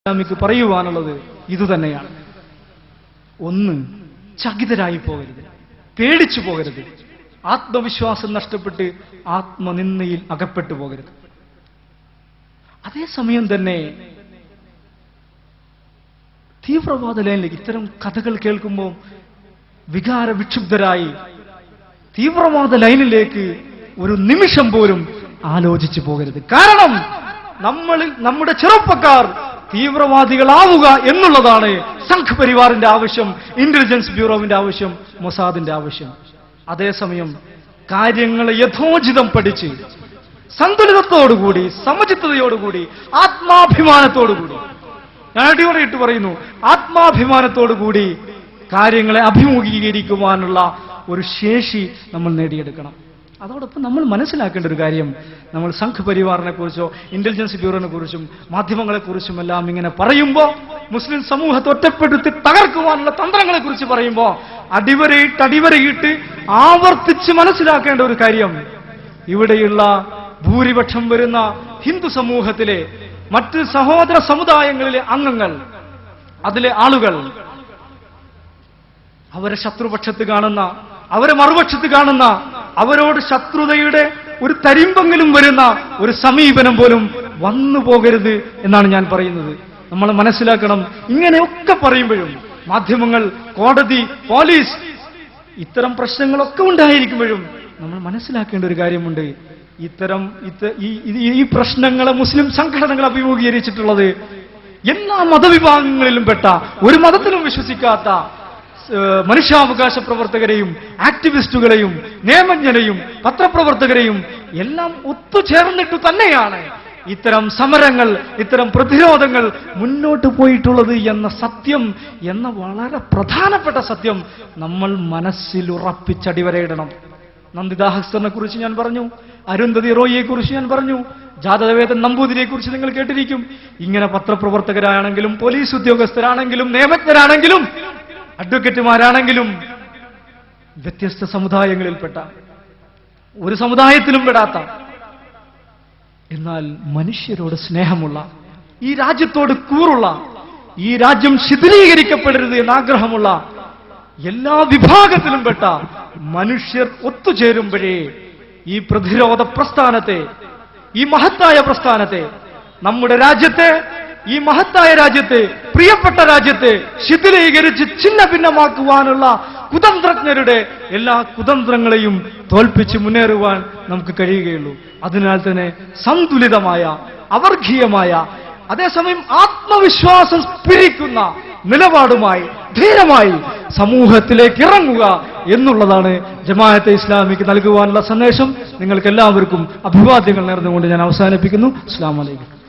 ഇസ്ലാമിക്ക് പറയുവാനുള്ളത് ഇതുതന്നെയാണ്. ഒന്ന്, ചകിതരായി പോകരുത്, പേടിച്ചു പോകരുത്, ആത്മവിശ്വാസം നഷ്ടപ്പെട്ട് ആത്മനിന്ദയിൽ അകപ്പെട്ടു പോകരുത്. അതേസമയം തന്നെ തീവ്രവാദ ലൈനിലേക്ക് ഇത്തരം കഥകൾ കേൾക്കുമ്പോൾ വികാര വിക്ഷുബ്ധരായി തീവ്രവാദ ലൈനിലേക്ക് ഒരു നിമിഷം പോലും ആലോചിച്ചു പോകരുത്. കാരണം നമ്മുടെ ചെറുപ്പക്കാർ തീവ്രവാദികളാവുക എന്നുള്ളതാണ് സംഘ് പരിവാറിന്റെ ആവശ്യം, ഇന്റലിജൻസ് ബ്യൂറോവിന്റെ ആവശ്യം, മൊസാദിന്റെ ആവശ്യം. അതേസമയം കാര്യങ്ങളെ യഥോചിതം പഠിച്ച് സന്തുലിതത്തോടുകൂടി, സമചിത്തതയോടുകൂടി, ആത്മാഭിമാനത്തോടുകൂടി, ഞാൻ അടിവരയിട്ട് പറയുന്നു, ആത്മാഭിമാനത്തോടുകൂടി കാര്യങ്ങളെ അഭിമുഖീകരിക്കുവാനുള്ള ഒരു ശേഷി നമ്മൾ നേടിയെടുക്കണം. അതോടൊപ്പം നമ്മൾ മനസ്സിലാക്കേണ്ട ഒരു കാര്യം, നമ്മൾ സംഘ് പരിവാറിനെ കുറിച്ചോ ഇന്റലിജൻസ് ബ്യൂറോനെ കുറിച്ചും മാധ്യമങ്ങളെക്കുറിച്ചും എല്ലാം ഇങ്ങനെ പറയുമ്പോൾ, മുസ്ലിം സമൂഹത്തെ ഒറ്റപ്പെടുത്തി തകർക്കുവാനുള്ള തന്ത്രങ്ങളെ കുറിച്ച് പറയുമ്പോൾ അടിവരയിട്ട് ആവർത്തിച്ച് മനസ്സിലാക്കേണ്ട ഒരു കാര്യം, ഇവിടെയുള്ള ഭൂരിപക്ഷം വരുന്ന ഹിന്ദു സമൂഹത്തിലെ മറ്റ് സഹോദര സമുദായങ്ങളിലെ അംഗങ്ങൾ, അതിലെ ആളുകൾ അവരെ ശത്രുപക്ഷത്ത് കാണുന്ന, അവരെ മറുപക്ഷത്ത് കാണുന്ന, അവരോട് ശത്രുതയുടെ ഒരു തരിമ്പെങ്കിലും വരുന്ന ഒരു സമീപനം പോലും വന്നു പോകരുത് എന്നാണ് ഞാൻ പറയുന്നത്. നമ്മൾ മനസ്സിലാക്കണം, ഇങ്ങനെയൊക്കെ പറയുമ്പോഴും മാധ്യമങ്ങൾ, കോടതി, പോലീസ്, ഇത്തരം പ്രശ്നങ്ങളൊക്കെ ഉണ്ടായിരിക്കുമ്പോഴും നമ്മൾ മനസ്സിലാക്കേണ്ട ഒരു കാര്യമുണ്ട്. ഈ പ്രശ്നങ്ങളെ മുസ്ലിം സംഘടനകൾ അഭിമുഖീകരിച്ചിട്ടുള്ളത് എല്ലാ മതവിഭാഗങ്ങളിലും പെട്ട, ഒരു മതത്തിലും വിശ്വസിക്കാത്ത മനുഷ്യാവകാശ പ്രവർത്തകരെയും ആക്ടിവിസ്റ്റുകളെയും നിയമജ്ഞരെയും പത്രപ്രവർത്തകരെയും എല്ലാം ഒത്തുചേർന്നിട്ടു തന്നെയാണ് ഇത്തരം സമരങ്ങൾ, ഇത്തരം പ്രതിരോധങ്ങൾ മുന്നോട്ട് പോയിട്ടുള്ളത് എന്ന സത്യം, എന്ന വളരെ പ്രധാനപ്പെട്ട സത്യം നമ്മൾ മനസ്സിൽ ഉറപ്പിച്ചടിവരയിടണം. നന്ദിത ഹസ്സറിനെ കുറിച്ച് ഞാൻ പറഞ്ഞു, അരുന്ധതി റോയിയെ കുറിച്ച് ഞാൻ പറഞ്ഞു, ജാതവേദൻ നമ്പൂതിരിയെ കുറിച്ച് നിങ്ങൾ കേട്ടിരിക്കും. ഇങ്ങനെ പത്രപ്രവർത്തകരാണെങ്കിലും പോലീസ് ഉദ്യോഗസ്ഥരാണെങ്കിലും നിയമജ്ഞരാണെങ്കിലും അഡ്വക്കേറ്റുമാരാണെങ്കിലും വ്യത്യസ്ത സമുദായങ്ങളിൽപ്പെട്ട, ഒരു സമുദായത്തിലും പെടാത്ത, എന്നാൽ മനുഷ്യരോട് സ്നേഹമുള്ള, ഈ രാജ്യത്തോട് കൂറുള്ള, ഈ രാജ്യം ശിഥിലീകരിക്കപ്പെടരുത് എന്നാഗ്രഹമുള്ള എല്ലാ വിഭാഗത്തിലും പെട്ട മനുഷ്യർ ഒത്തുചേരുമ്പോഴേ ഈ പ്രതിരോധ പ്രസ്ഥാനത്തെ, ഈ മഹത്തായ പ്രസ്ഥാനത്തെ, നമ്മുടെ രാജ്യത്തെ, ഈ മഹത്തായ രാജ്യത്തെ, പ്രിയപ്പെട്ട രാജ്യത്തെ ശിഥിലീകരിച്ച് ഛിന്ന ഭിന്നമാക്കുവാനുള്ള കുതന്ത്രജ്ഞരുടെ എല്ലാ കുതന്ത്രങ്ങളെയും തോൽപ്പിച്ച് മുന്നേറുവാൻ നമുക്ക് കഴിയുകയുള്ളൂ. അതിനാൽ തന്നെ സന്തുലിതമായ, അവർഗീയമായ, അതേസമയം ആത്മവിശ്വാസം സ്ഫുരിക്കുന്ന നിലപാടുമായി ധീരമായി സമൂഹത്തിലേക്ക് ഇറങ്ങുക എന്നുള്ളതാണ് ജമാഅത്തെ ഇസ്ലാമിക്ക് നൽകുവാനുള്ള സന്ദേശം. നിങ്ങൾക്ക് എല്ലാവർക്കും അഭിവാദ്യങ്ങൾ നേർന്നുകൊണ്ട് ഞാൻ അവസാനിപ്പിക്കുന്നു. അസ്സലാമു അലൈക്കും.